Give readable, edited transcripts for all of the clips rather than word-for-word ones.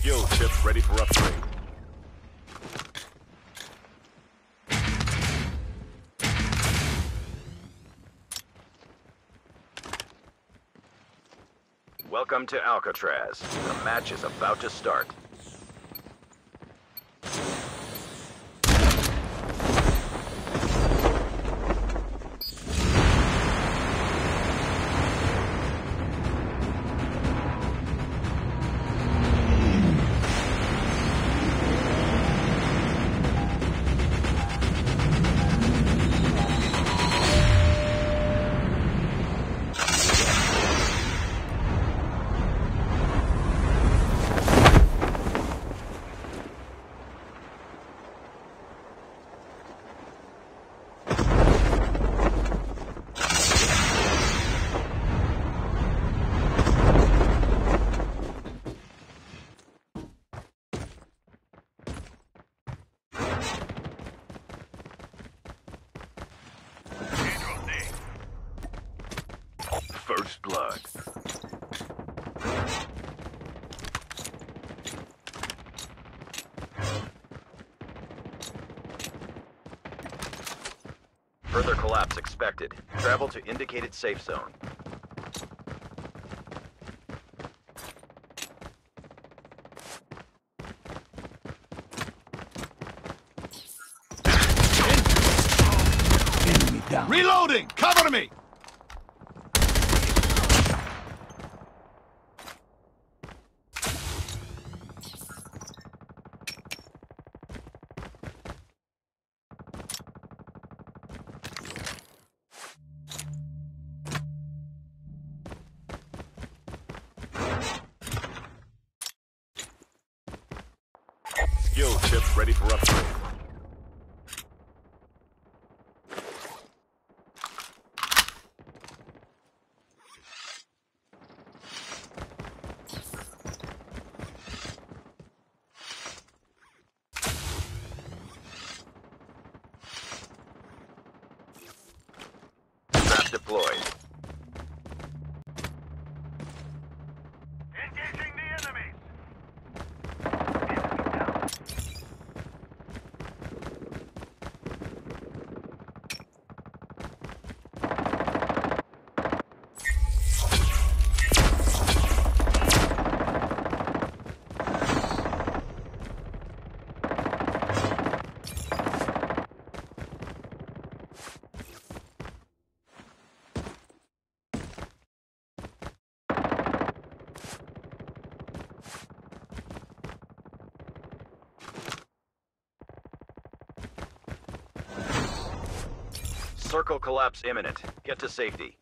Skill chip ready for upgrade. Welcome to Alcatraz. The match is about to start. First blood. Further collapse expected. Travel to indicated safe zone. Enemy down. Reloading! Cover me! Skill chip ready for upgrade. Trap deployed. Engaging the enemies! Circle collapse imminent. Get to safety.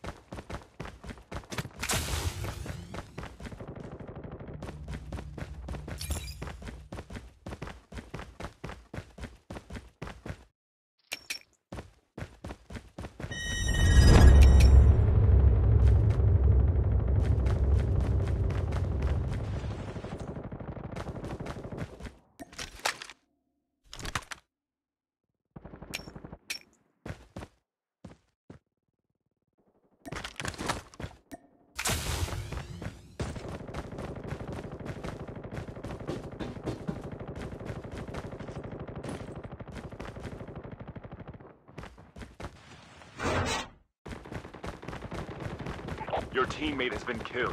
Your teammate has been killed.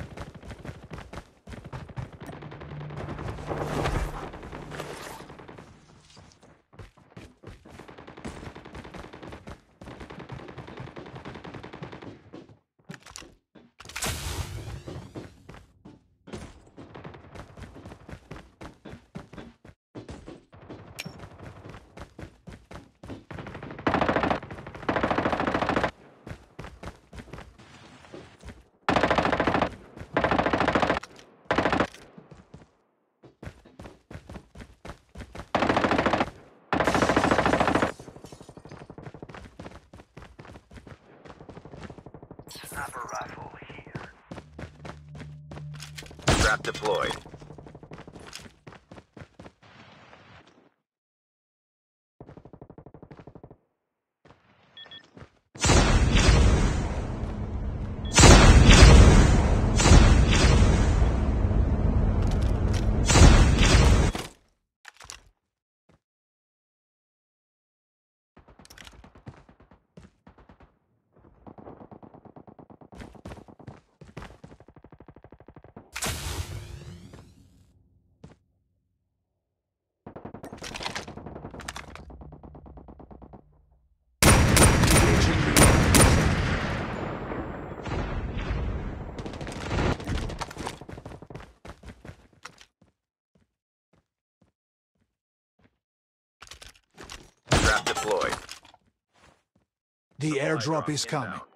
Sniper rifle here. Trap deployed. The Supply airdrop drop is coming. inbound.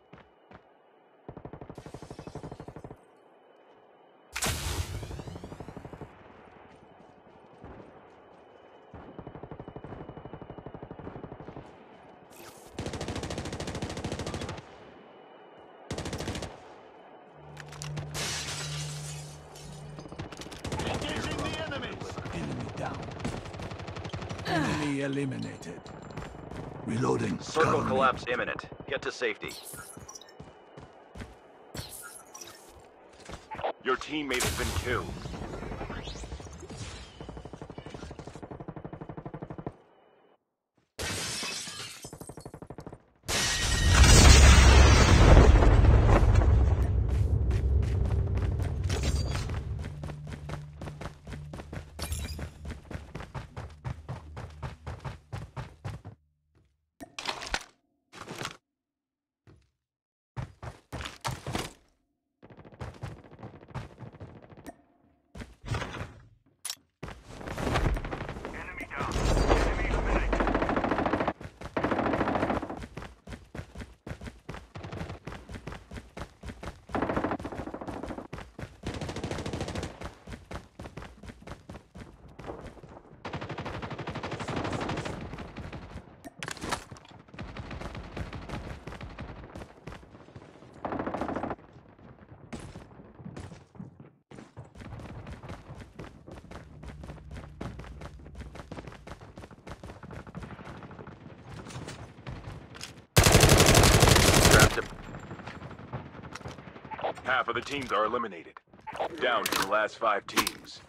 Engaging the enemies. Enemy down. Enemy eliminated. Reloading. Circle Cover me. collapse imminent. Get to safety. Your teammate has been killed. Enemy down. Enemy eliminated. Trapped him. Half of the teams are eliminated. Down to the last 5 teams.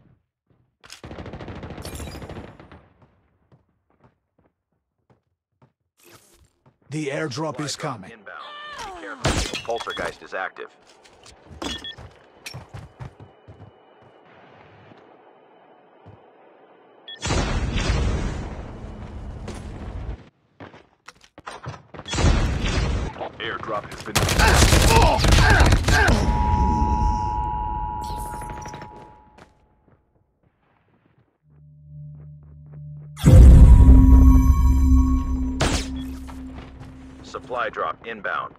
The airdrop Supply is drop coming. Inbound. Be careful. Poltergeist is active. Airdrop has been... Supply drop inbound.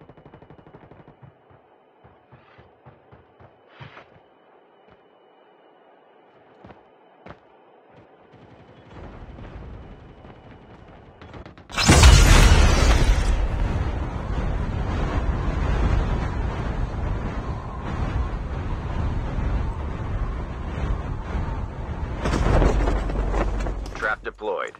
Trap deployed.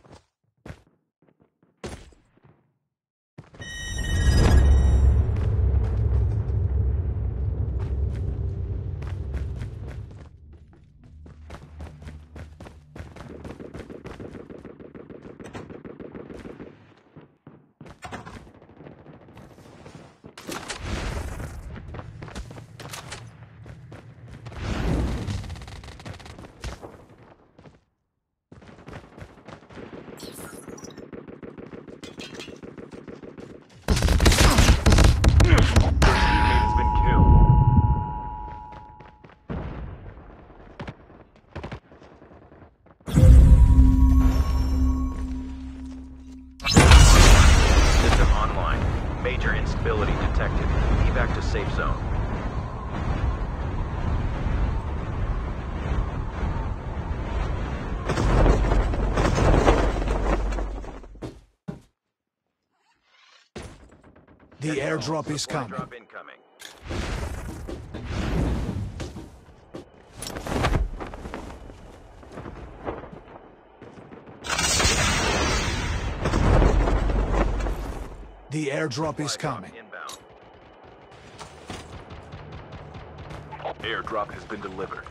Your teammate has been killed. System online. Major instability detected. Evac to safe zone. The airdrop is Supply coming. drop incoming. The airdrop is Supply drop coming. inbound. Airdrop has been delivered.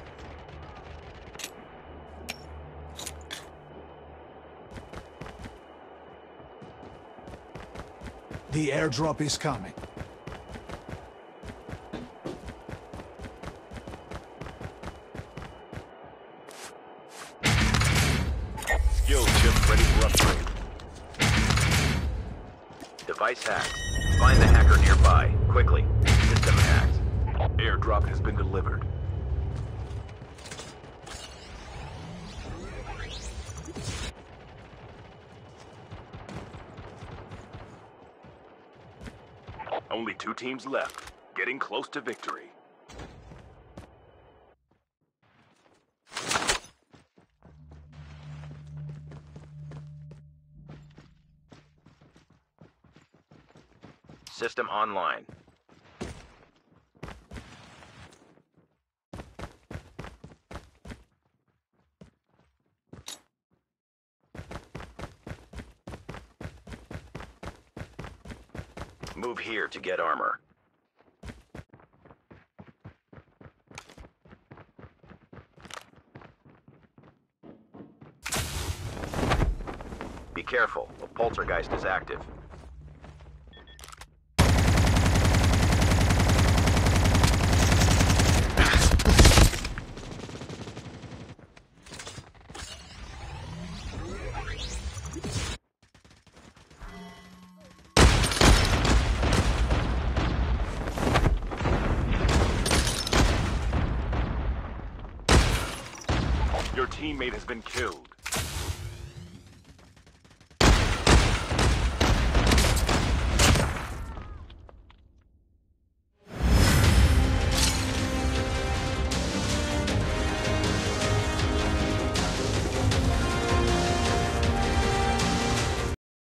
The airdrop is coming. Skill chip ready for upgrade. Device hacked. Find the hacker nearby. Quickly. System hacked. Airdrop has been delivered. Only 2 teams left. Getting close to victory. System online. Move here to get armor. Be careful, a poltergeist is active. Your teammate has been killed.